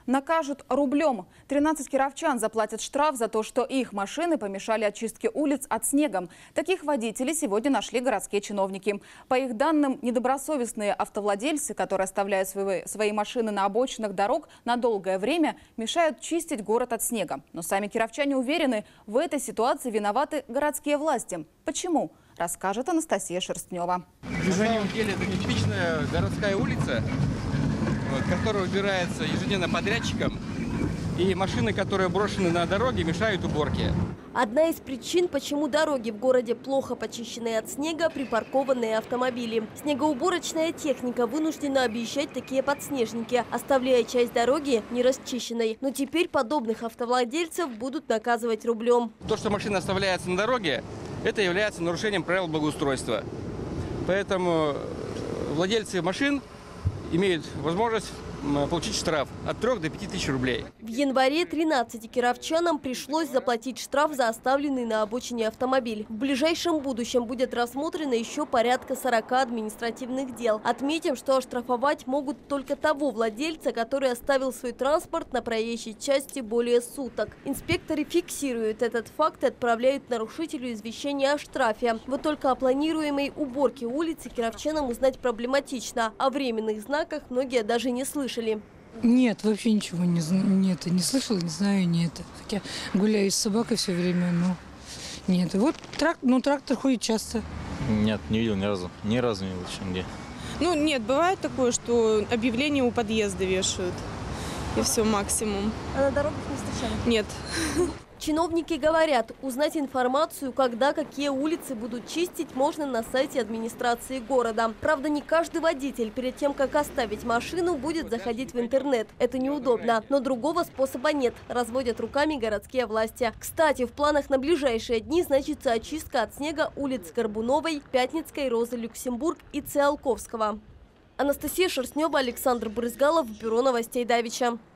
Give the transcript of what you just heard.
Накажут рублем. 13 кировчан заплатят штраф за то, что их машины помешали очистке улиц от снега. Таких водителей сегодня нашли городские чиновники. По их данным, недобросовестные автовладельцы, которые оставляют свои машины на обочинах дорог на долгое время, мешают чистить город от снега. Но сами кировчане уверены, в этой ситуации виноваты городские власти. Почему? Расскажет Анастасия Шерстнева. На самом деле это типичная городская улица, которая убирается ежедневно подрядчиком, и машины, которые брошены на дороге, мешают уборке. Одна из причин, почему дороги в городе плохо почищены от снега, припаркованные автомобили. Снегоуборочная техника вынуждена объезжать такие подснежники, оставляя часть дороги нерасчищенной. Но теперь подобных автовладельцев будут наказывать рублем. То, что машина оставляется на дороге, это является нарушением правил благоустройства. Поэтому владельцы машин имеют возможность получить штраф от 3 до 5 тысяч рублей. В январе 13 кировчанам пришлось заплатить штраф за оставленный на обочине автомобиль. В ближайшем будущем будет рассмотрено еще порядка 40 административных дел. Отметим, что оштрафовать могут только того владельца, который оставил свой транспорт на проезжей части более суток. Инспекторы фиксируют этот факт и отправляют нарушителю извещение о штрафе. Вот только о планируемой уборке улицы кировчанам узнать проблематично. О временных знаках многие даже не слышали. Нет, вообще ничего не слышала, не знаю, нет. Хотя гуляю с собакой все время, но нет. Вот трактор ходит часто. Нет, не видел ни разу. Ни разу не видел еще где. Ну, нет, бывает такое, что объявления у подъезда вешают. И все, максимум. А на дорогах не встречали? Нет. Чиновники говорят, узнать информацию, когда какие улицы будут чистить, можно на сайте администрации города. Правда, не каждый водитель перед тем, как оставить машину, будет заходить в интернет. Это неудобно. Но другого способа нет, разводят руками городские власти. Кстати, в планах на ближайшие дни значится очистка от снега улиц Горбуновой, Пятницкой, Розы Люксембург и Циолковского. Анастасия Шерстнева, Александр Брызгалов, Бюро новостей Давича.